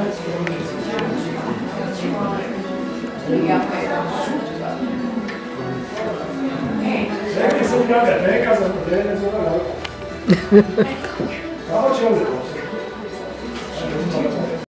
Sempre sono una verga, sono bene, sono una. Facciamo le cose.